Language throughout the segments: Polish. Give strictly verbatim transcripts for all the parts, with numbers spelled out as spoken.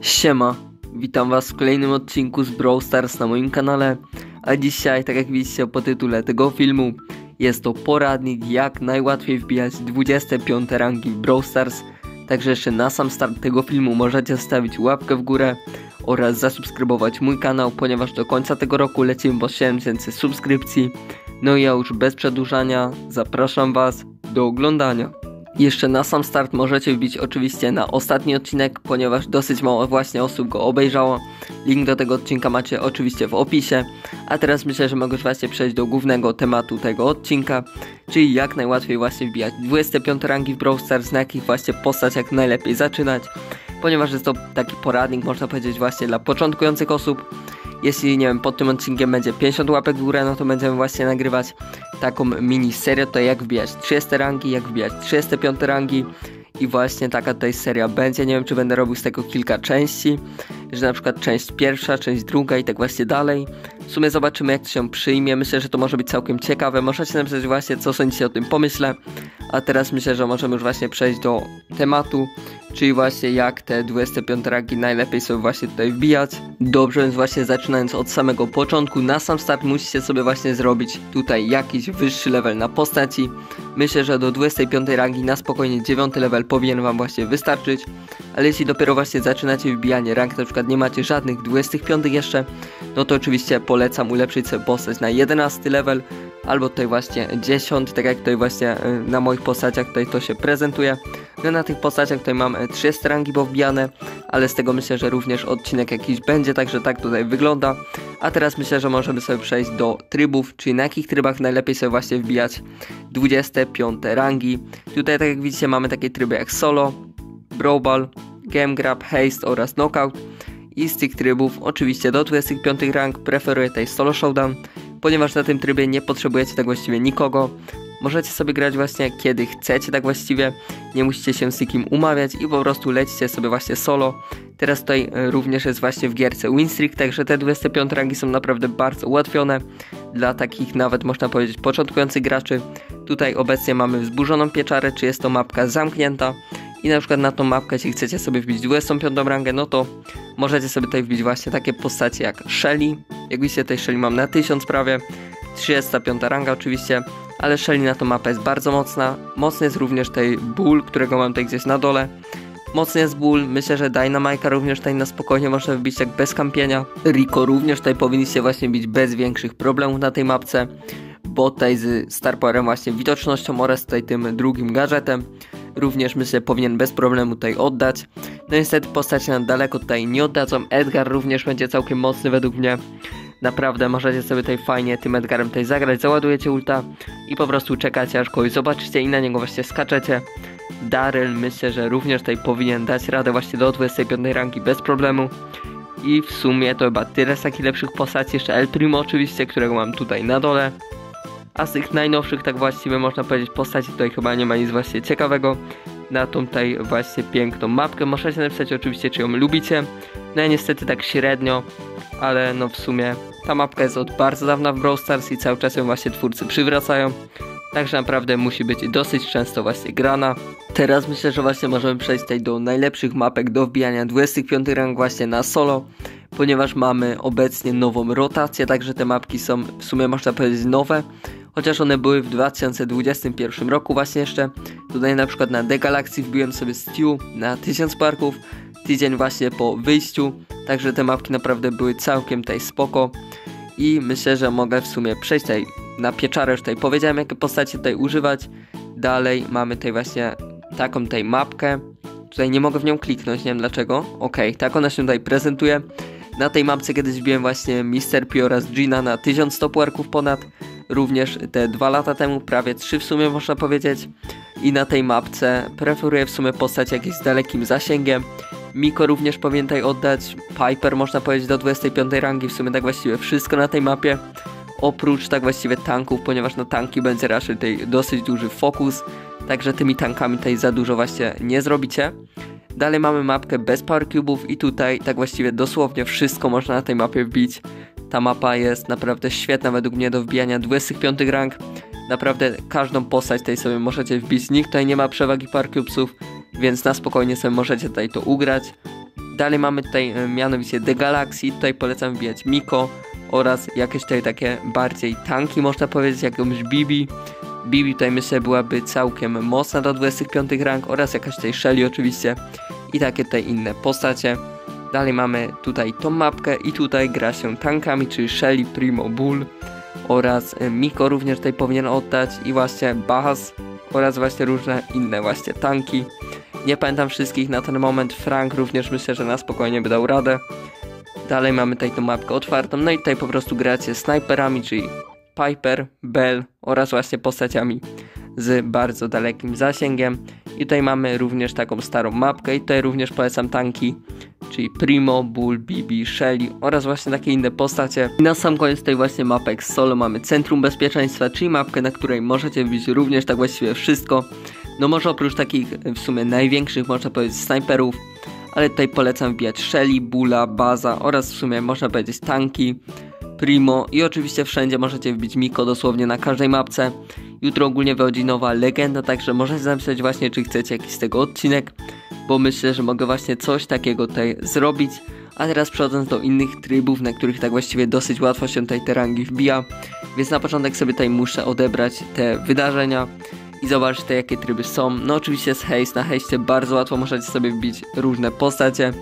Siema, witam was w kolejnym odcinku z Brawl Stars na moim kanale, a dzisiaj, tak jak widzicie po tytule tego filmu, jest to poradnik, jak najłatwiej wbijać dwudzieste piąte rangi w Brawl Stars. Także jeszcze na sam start tego filmu możecie zostawić łapkę w górę oraz zasubskrybować mój kanał, ponieważ do końca tego roku lecimy po siedem tysięcy subskrypcji. No i ja już bez przedłużania zapraszam was do oglądania. Jeszcze na sam start możecie wbić oczywiście na ostatni odcinek, ponieważ dosyć mało właśnie osób go obejrzało. Link do tego odcinka macie oczywiście w opisie. A teraz myślę, że mogę już właśnie przejść do głównego tematu tego odcinka, czyli jak najłatwiej właśnie wbijać dwudzieste piąte rangi w Brawl Stars, na jakich właśnie postaciach najlepiej zaczynać, ponieważ jest to taki poradnik, można powiedzieć, właśnie dla początkujących osób. Jeśli, nie wiem, pod tym odcinkiem będzie pięćdziesiąt łapek w górę, no to będziemy właśnie nagrywać taką mini serię, to jak wbijać trzydzieste rangi, jak wbijać trzydzieste piąte rangi. I właśnie taka tutaj seria będzie, nie wiem, czy będę robił z tego kilka części, że na przykład część pierwsza, część druga i tak właśnie dalej. W sumie zobaczymy, jak to się przyjmie, myślę, że to może być całkiem ciekawe, możecie napisać właśnie, co sądzicie o tym pomyśle. A teraz myślę, że możemy już właśnie przejść do tematu, czyli właśnie jak te dwudzieste piąte rangi najlepiej sobie właśnie tutaj wbijać. Dobrze, więc właśnie zaczynając od samego początku, na sam start musicie sobie właśnie zrobić tutaj jakiś wyższy level na postaci. Myślę, że do dwudziestej piątej rangi na spokojnie dziewiąty level powinien wam właśnie wystarczyć. Ale jeśli dopiero właśnie zaczynacie wbijanie rank, na przykład nie macie żadnych dwudziestych piątych jeszcze, no to oczywiście polecam ulepszyć sobie postać na jedenasty level, albo tutaj właśnie dziesiąty, tak jak tutaj właśnie na moich postaciach tutaj to się prezentuje. No na tych postaciach tutaj mam trzydzieste rangi powbijane, ale z tego myślę, że również odcinek jakiś będzie, także tak tutaj wygląda. A teraz myślę, że możemy sobie przejść do trybów, czyli na jakich trybach najlepiej sobie właśnie wbijać dwudzieste piąte rangi. Tutaj, tak jak widzicie, mamy takie tryby jak solo, brawl ball, game grab, haste oraz knockout. I z tych trybów oczywiście do dwudziestu piątych rank preferuję tutaj solo showdown, ponieważ na tym trybie nie potrzebujecie tak właściwie nikogo. Możecie sobie grać właśnie kiedy chcecie, tak właściwie nie musicie się z nikim umawiać i po prostu lecicie sobie właśnie solo. Teraz tutaj również jest właśnie w gierce win streak, także te dwudzieste piąte rangi są naprawdę bardzo ułatwione dla takich nawet, można powiedzieć, początkujących graczy. Tutaj obecnie mamy wzburzoną pieczarę, czy jest to mapka zamknięta. I na przykład na tą mapkę, jeśli chcecie sobie wbić dwudziestą piątą rangę, no to możecie sobie tutaj wbić właśnie takie postacie jak Shelly. Jak widzicie, tej Shelly mam na tysiąc prawie, trzydziesta piąta ranga oczywiście, ale Shelly na tą mapę jest bardzo mocna. Mocny jest również tej Bull, którego mam tutaj gdzieś na dole. Mocny jest Bull, myślę, że Dynamike'a również tutaj na spokojnie można wbić jak bez kampienia. Rico również tutaj powinniście właśnie bić bez większych problemów na tej mapce, bo tutaj z Star Powerem właśnie widocznością oraz tutaj tym drugim gadżetem również myślę powinien bez problemu tutaj oddać. No niestety postacie na daleko tutaj nie oddadzą. Edgar również będzie całkiem mocny według mnie. Naprawdę możecie sobie tutaj fajnie tym Edgarem tutaj zagrać, załadujecie ulta i po prostu czekacie aż kogoś zobaczycie i na niego właśnie skaczecie. Daryl myślę, że również tutaj powinien dać radę właśnie do dwudziestej piątej rangi bez problemu. I w sumie to chyba tyle z takich lepszych postaci. Jeszcze El Primo oczywiście, którego mam tutaj na dole. A z tych najnowszych, tak właściwie można powiedzieć, postaci tutaj chyba nie ma nic właśnie ciekawego. Na tą tutaj właśnie piękną mapkę możecie napisać oczywiście, czy ją lubicie. No ja niestety tak średnio, ale no w sumie ta mapka jest od bardzo dawna w Brawl Stars i cały czas ją właśnie twórcy przywracają. Także naprawdę musi być dosyć często właśnie grana. Teraz myślę, że właśnie możemy przejść tutaj do najlepszych mapek do wbijania dwudziestych piątych rank właśnie na solo, ponieważ mamy obecnie nową rotację, także te mapki są w sumie, można powiedzieć, nowe. Chociaż one były w dwa tysiące dwudziestym pierwszym roku właśnie jeszcze. Tutaj na przykład na The Galaxy wbiłem sobie Stu na tysiąc parków, tydzień właśnie po wyjściu. Także te mapki naprawdę były całkiem tutaj spoko. I myślę, że mogę w sumie przejść tutaj na pieczarę, już tutaj powiedziałem, jakie postacie tutaj używać. Dalej mamy tutaj właśnie taką tutaj mapkę. Tutaj nie mogę w nią kliknąć, nie wiem dlaczego. Ok, tak ona się tutaj prezentuje. Na tej mapce kiedyś wbiłem właśnie mister P oraz Gina na tysiąc sto puarków ponad. Również te dwa lata temu, prawie trzy w sumie można powiedzieć. I na tej mapce preferuję w sumie postać jakieś z dalekim zasięgiem. Miko również powinien tutaj oddać. Piper można powiedzieć do dwudziestej piątej rangi. W sumie tak właściwie wszystko na tej mapie. Oprócz tak właściwie tanków, ponieważ na tanki będzie raczej tutaj dosyć duży fokus. Także tymi tankami tutaj za dużo właśnie nie zrobicie. Dalej mamy mapkę bez power cube'ów i tutaj tak właściwie dosłownie wszystko można na tej mapie wbić. Ta mapa jest naprawdę świetna według mnie do wbijania dwudziestych piątych rank. Naprawdę każdą postać tutaj sobie możecie wbić. Nikt tutaj nie ma przewagi power cubesów, więc na spokojnie sobie możecie tutaj to ugrać. Dalej mamy tutaj e, mianowicie The Galaxy, tutaj polecam wbijać Miko oraz jakieś tutaj takie bardziej tanki, można powiedzieć, jakąś Bibi. Bibi tutaj myślę byłaby całkiem mocna do dwudziestych piątych rank oraz jakaś tutaj Shelly oczywiście i takie tutaj inne postacie. Dalej mamy tutaj tą mapkę i tutaj gra się tankami, czyli Shelly, Primo, Bull oraz Miko również tutaj powinien oddać i właśnie Baz oraz właśnie różne inne właśnie tanki. Nie pamiętam wszystkich na ten moment, Frank również myślę, że na spokojnie by dał radę. Dalej mamy tutaj tą mapkę otwartą, no i tutaj po prostu gracie snajperami, czyli Piper, Bell oraz właśnie postaciami z bardzo dalekim zasięgiem. I tutaj mamy również taką starą mapkę i tutaj również polecam tanki, czyli Primo, Bull, Bibi, Shelly oraz właśnie takie inne postacie. I na sam koniec tej właśnie mapek z solo mamy Centrum Bezpieczeństwa, czyli mapkę, na której możecie wbić również tak właściwie wszystko. No może oprócz takich w sumie największych, można powiedzieć, snajperów, ale tutaj polecam wbijać Shelly, Bulla, Baza oraz w sumie można powiedzieć tanki, Primo i oczywiście wszędzie możecie wbić Miko, dosłownie na każdej mapce. Jutro ogólnie wychodzi nowa legenda, także możecie napisać właśnie, czy chcecie jakiś z tego odcinek, bo myślę, że mogę właśnie coś takiego tutaj zrobić. A teraz przechodząc do innych trybów, na których tak właściwie dosyć łatwo się tutaj te rangi wbija, więc na początek sobie tutaj muszę odebrać te wydarzenia i zobaczyć te, jakie tryby są. No oczywiście z hejst, na hejście bardzo łatwo możecie sobie wbić różne postacie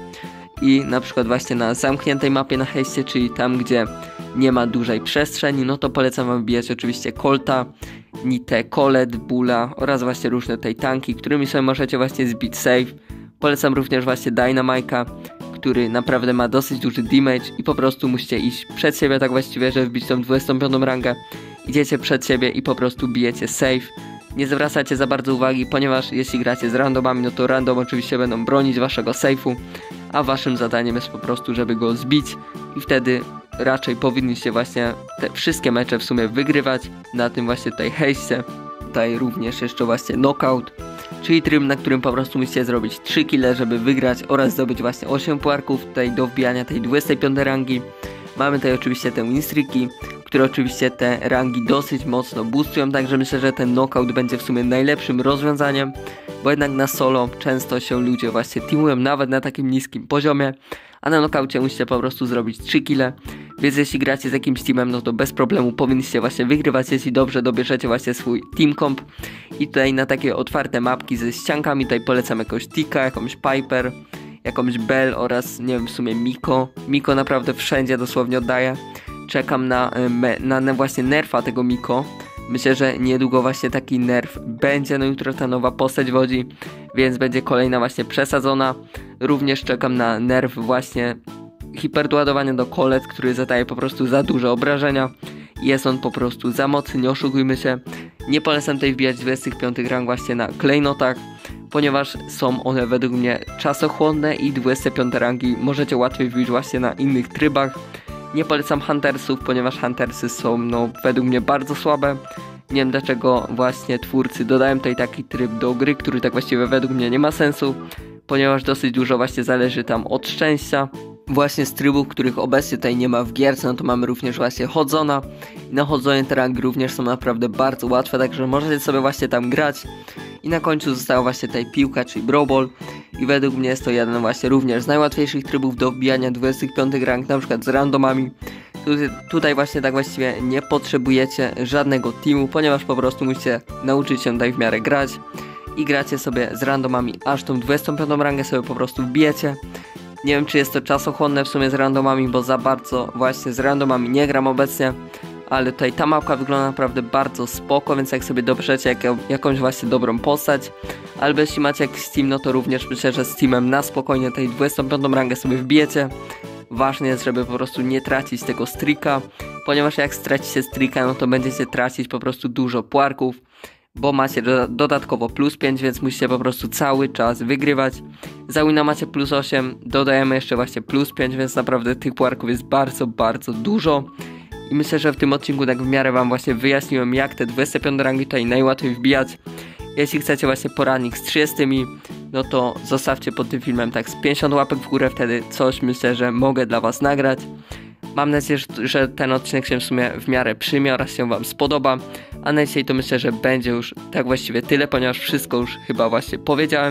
i na przykład właśnie na zamkniętej mapie na hejście, czyli tam, gdzie nie ma dużej przestrzeni, no to polecam wam wbijać oczywiście Colta, Nitę, Colette, Bulla oraz właśnie różne tej tanki, którymi sobie możecie właśnie zbić save. Polecam również właśnie Dynamike'a, który naprawdę ma dosyć duży damage i po prostu musicie iść przed siebie tak właściwie, żeby wbić tą dwudziestą piątą rangę. Idziecie przed siebie i po prostu bijecie save. Nie zwracacie za bardzo uwagi, ponieważ jeśli gracie z randomami, no to random oczywiście będą bronić waszego safe'u, a waszym zadaniem jest po prostu, żeby go zbić i wtedy raczej powinniście właśnie te wszystkie mecze w sumie wygrywać na tym właśnie tutaj hejście. Tutaj również jeszcze właśnie knockout, czyli tryb, na którym po prostu musicie zrobić trzy kile, żeby wygrać oraz zdobyć właśnie osiem puarków tutaj do wbijania tej dwudziestej piątej rangi. Mamy tutaj oczywiście te winstreaki, które oczywiście te rangi dosyć mocno boostują, także myślę, że ten knockout będzie w sumie najlepszym rozwiązaniem, bo jednak na solo często się ludzie właśnie teamują nawet na takim niskim poziomie, a na knockoutie musicie po prostu zrobić trzy kile, więc jeśli gracie z jakimś teamem, no to bez problemu powinniście właśnie wygrywać, jeśli dobrze dobierzecie właśnie swój team comp. I tutaj na takie otwarte mapki ze ściankami tutaj polecam jakąś Tika, jakąś Piper, jakąś Bell oraz nie wiem w sumie Miko. Miko naprawdę wszędzie dosłownie oddaje. Czekam na, na, na właśnie nerfa tego Miko. Myślę, że niedługo właśnie taki nerf będzie, no jutro ta nowa postać wodzi, więc będzie kolejna właśnie przesadzona. Również czekam na nerf właśnie hiperdoładowania do Colette, który zadaje po prostu za duże obrażenia. Jest on po prostu za mocny, nie oszukujmy się. Nie polecam tutaj wbijać dwudziestych piątych rang właśnie na klejnotach, ponieważ są one według mnie czasochłonne i dwudzieste piąte rangi możecie łatwiej wbić właśnie na innych trybach. Nie polecam Huntersów, ponieważ Huntersy są no według mnie bardzo słabe. Nie wiem dlaczego właśnie twórcy dodają tutaj taki tryb do gry, który tak właściwie według mnie nie ma sensu, ponieważ dosyć dużo właśnie zależy tam od szczęścia. Właśnie z trybów, których obecnie tutaj nie ma w gierce, no to mamy również właśnie Hodzona. I na Hodzonie te rangi również są naprawdę bardzo łatwe, także możecie sobie właśnie tam grać. I na końcu została właśnie tutaj piłka, czyli Brawl Ball. I według mnie jest to jeden właśnie również z najłatwiejszych trybów do wbijania dwudziestych piątych rank, na przykład z randomami. Tutaj, tutaj właśnie tak właściwie nie potrzebujecie żadnego teamu, ponieważ po prostu musicie nauczyć się tutaj w miarę grać. I gracie sobie z randomami, aż tą dwudziestą piątą rangę sobie po prostu wbijecie. Nie wiem, czy jest to czasochłonne w sumie z randomami, bo za bardzo właśnie z randomami nie gram obecnie. Ale tutaj ta mapka wygląda naprawdę bardzo spoko, więc jak sobie dobrzecie jak, jakąś właśnie dobrą postać, albo jeśli macie jakiś team, no to również myślę, że z teamem na spokojnie tej dwudziestą piątą rangę sobie wbijecie. Ważne jest, żeby po prostu nie tracić tego streaka, ponieważ jak stracicie streaka, no to będziecie tracić po prostu dużo puarków, bo macie do, dodatkowo plus pięć, więc musicie po prostu cały czas wygrywać. Za wina macie plus osiem, dodajemy jeszcze właśnie plus pięć, więc naprawdę tych puarków jest bardzo, bardzo dużo. I myślę, że w tym odcinku tak w miarę wam właśnie wyjaśniłem, jak te dwudzieste piąte rangi tutaj najłatwiej wbijać. Jeśli chcecie właśnie poradnik z trzydziestymi, no to zostawcie pod tym filmem tak z pięćdziesiąt łapek w górę, wtedy coś myślę, że mogę dla was nagrać. Mam nadzieję, że ten odcinek się w sumie w miarę przyjmie oraz się wam spodoba. A na dzisiaj to myślę, że będzie już tak właściwie tyle, ponieważ wszystko już chyba właśnie powiedziałem.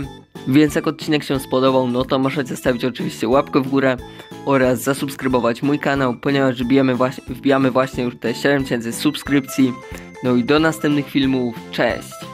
Więc jak odcinek się spodobał, no to możecie zostawić oczywiście łapkę w górę oraz zasubskrybować mój kanał, ponieważ wbijamy właśnie, wbijamy właśnie już te siedem tysięcy subskrypcji. No i do następnych filmów, cześć!